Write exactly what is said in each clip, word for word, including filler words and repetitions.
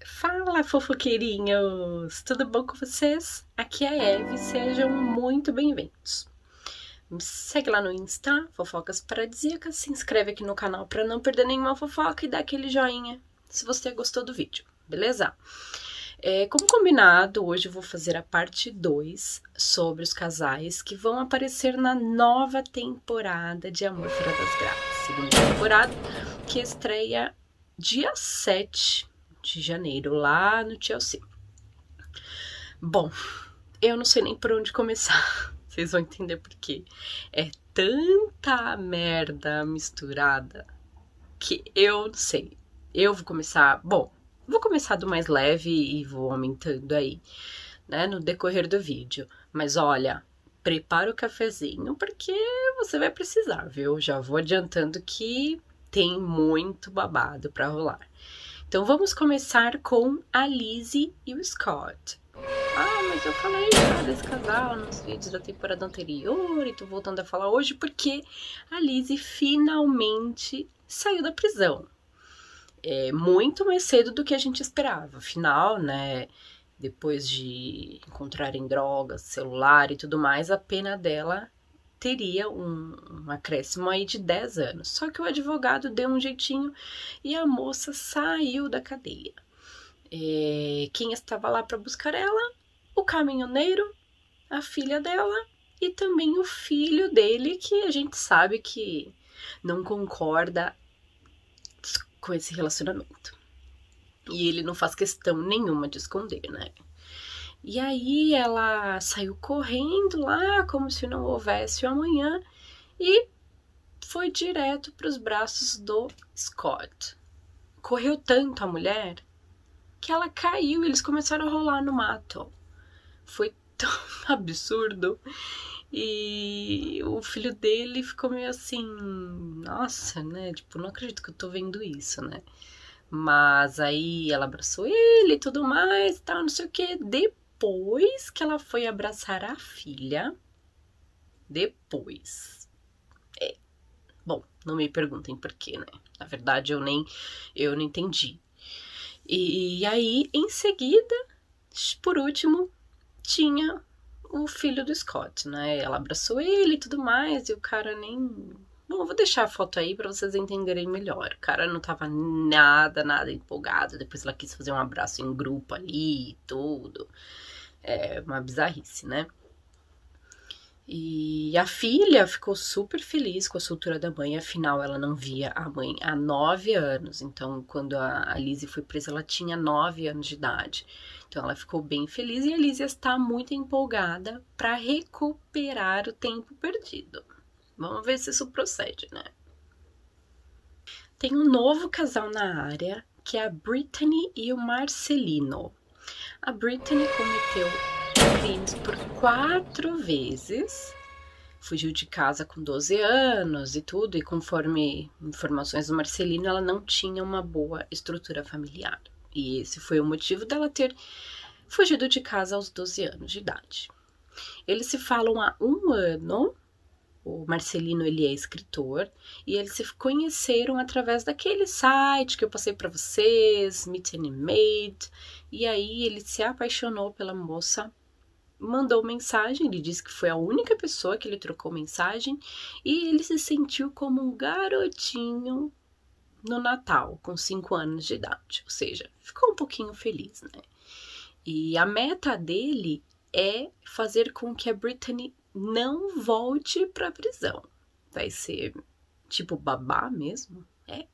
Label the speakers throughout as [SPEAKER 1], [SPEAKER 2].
[SPEAKER 1] Fala, fofoqueirinhos! Tudo bom com vocês? Aqui é a Eve, sejam muito bem-vindos. Me segue lá no Insta, Fofocas Paradisíacas, se inscreve aqui no canal para não perder nenhuma fofoca e dá aquele joinha se você gostou do vídeo, beleza? É, como combinado, hoje eu vou fazer a parte dois sobre os casais que vão aparecer na nova temporada de Amor Fora das Grades, segunda temporada, que estreia dia sete de janeiro, lá no Chelsea. Bom, eu não sei nem por onde começar, vocês vão entender por quê. É tanta merda misturada que eu não sei. Eu vou começar, bom, vou começar do mais leve e vou aumentando aí, né, no decorrer do vídeo. Mas olha, prepara o cafezinho porque você vai precisar, viu? Já vou adiantando que tem muito babado pra rolar. Então vamos começar com a Lizzie e o Scott. Ah, mas eu falei já desse casal nos vídeos da temporada anterior e tô voltando a falar hoje porque a Lizzie finalmente saiu da prisão. É muito mais cedo do que a gente esperava. Afinal, né, depois de encontrarem drogas, celular e tudo mais, a pena dela teria um, um acréscimo aí de dez anos. Só que o advogado deu um jeitinho e a moça saiu da cadeia. É, quem estava lá para buscar ela? O caminhoneiro, a filha dela e também o filho dele, que a gente sabe que não concorda com esse relacionamento. E ele não faz questão nenhuma de esconder, né? E aí ela saiu correndo lá, como se não houvesse o amanhã, e foi direto para os braços do Scott. Correu tanto a mulher que ela caiu e eles começaram a rolar no mato. Foi tão absurdo. E o filho dele ficou meio assim, nossa, né? Tipo, não acredito que eu tô vendo isso, né? Mas aí ela abraçou ele e tudo mais, tal, não sei o que. Depois que ela foi abraçar a filha, depois, é, bom, não me perguntem por quê, né? Na verdade, eu nem, eu não entendi. E, e aí, em seguida, por último, tinha o filho do Scott, né? Ela abraçou ele e tudo mais, e o cara nem... Bom, eu vou deixar a foto aí pra vocês entenderem melhor. O cara não tava nada, nada empolgado. Depois ela quis fazer um abraço em grupo ali e tudo. É uma bizarrice, né? E a filha ficou super feliz com a soltura da mãe. Afinal, ela não via a mãe há nove anos. Então, quando a Lizzie foi presa, ela tinha nove anos de idade. Então, ela ficou bem feliz. E a Lizzie está muito empolgada para recuperar o tempo perdido. Vamos ver se isso procede, né? Tem um novo casal na área, que é a Brittany e o Marcelino. A Brittany cometeu crimes por quatro vezes, fugiu de casa com doze anos e tudo, e conforme informações do Marcelino, ela não tinha uma boa estrutura familiar. E esse foi o motivo dela ter fugido de casa aos doze anos de idade. Eles se falam há um ano. O Marcelino, ele é escritor, e eles se conheceram através daquele site que eu passei para vocês, Meet and Made, e aí ele se apaixonou pela moça, mandou mensagem, ele disse que foi a única pessoa que ele trocou mensagem, e ele se sentiu como um garotinho no Natal, com cinco anos de idade, ou seja, ficou um pouquinho feliz, né? E a meta dele é fazer com que a Brittany não volte pra prisão. Vai ser tipo babá mesmo? É.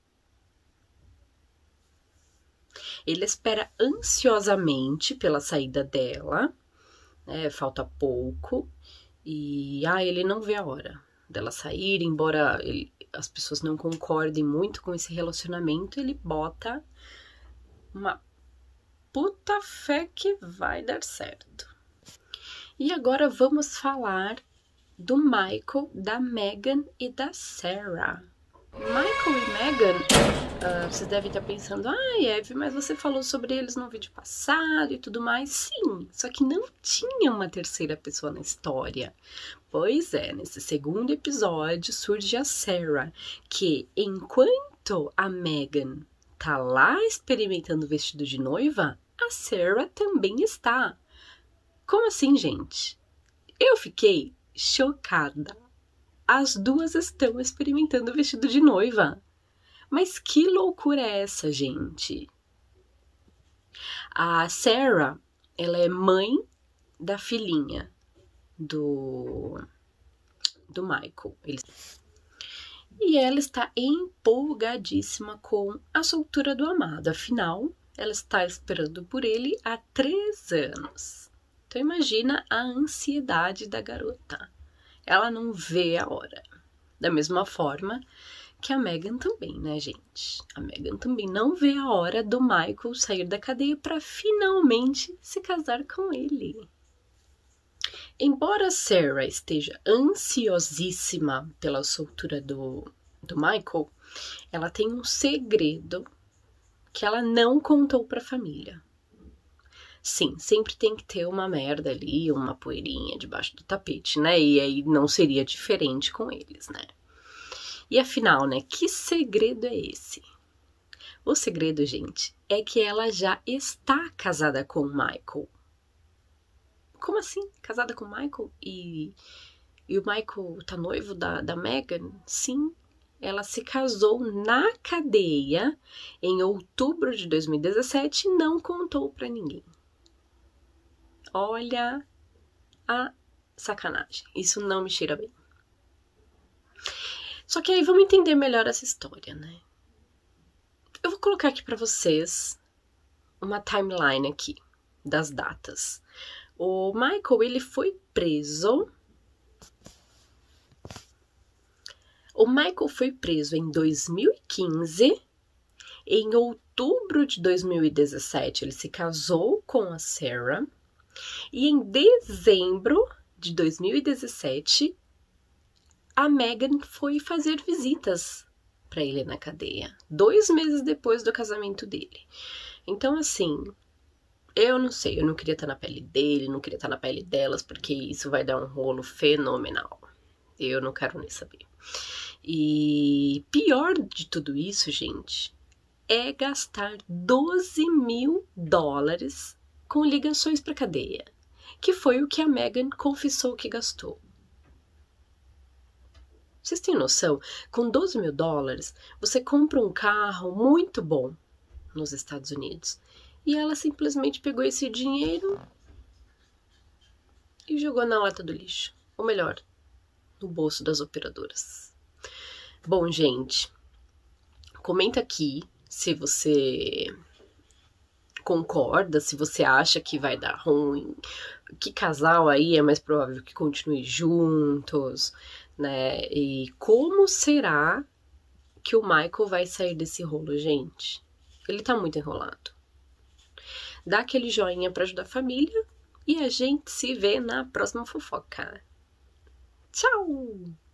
[SPEAKER 1] Ele espera ansiosamente pela saída dela, né? Falta pouco. E ah, ele não vê a hora dela sair, embora ele, as pessoas não concordem muito com esse relacionamento, ele bota uma puta fé que vai dar certo. E agora vamos falar do Michael, da Megan e da Sarah. Michael e Megan, uh, vocês devem estar pensando, ah, Eve, mas você falou sobre eles no vídeo passado e tudo mais. Sim, só que não tinha uma terceira pessoa na história. Pois é, nesse segundo episódio surge a Sarah, que enquanto a Megan tá lá experimentando o vestido de noiva, a Sarah também está. Como assim, gente? Eu fiquei chocada. As duas estão experimentando o vestido de noiva. Mas que loucura é essa, gente? A Sarah, ela é mãe da filhinha do, do Michael. Ele... E ela está empolgadíssima com a soltura do amado. Afinal, ela está esperando por ele há três anos. Então imagina a ansiedade da garota. Ela não vê a hora. Da mesma forma que a Megan também, né, gente? A Megan também não vê a hora do Michael sair da cadeia para finalmente se casar com ele. Embora Sarah esteja ansiosíssima pela soltura do, do Michael, ela tem um segredo que ela não contou para a família. Sim, sempre tem que ter uma merda ali, uma poeirinha debaixo do tapete, né? E aí não seria diferente com eles, né? E afinal, né? Que segredo é esse? O segredo, gente, é que ela já está casada com o Michael. Como assim? Casada com o Michael? E, e o Michael tá noivo da, da Megan? Sim, ela se casou na cadeia em outubro de dois mil e dezessete e não contou pra ninguém. Olha a sacanagem. Isso não me cheira bem. Só que aí vamos entender melhor essa história, né? Eu vou colocar aqui pra vocês uma timeline aqui das datas. O Michael, ele foi preso... O Michael foi preso em dois mil e quinze. Em outubro de dois mil e dezessete, ele se casou com a Sarah. E em dezembro de dois mil e dezessete, a Megan foi fazer visitas para ele na cadeia, dois meses depois do casamento dele. Então, assim, eu não sei, eu não queria estar na pele dele, não queria estar na pele delas, porque isso vai dar um rolo fenomenal. Eu não quero nem saber. E pior de tudo isso, gente, é gastar doze mil dólares com ligações para cadeia, que foi o que a Megan confessou que gastou. Vocês têm noção? Com doze mil dólares, você compra um carro muito bom nos Estados Unidos. E ela simplesmente pegou esse dinheiro e jogou na lata do lixo. Ou melhor, no bolso das operadoras. Bom, gente, comenta aqui se você concorda, se você acha que vai dar ruim, que casal aí é mais provável que continue juntos, né? E como será que o Michael vai sair desse rolo, gente? Ele tá muito enrolado. Dá aquele joinha pra ajudar a família e a gente se vê na próxima fofoca. Tchau!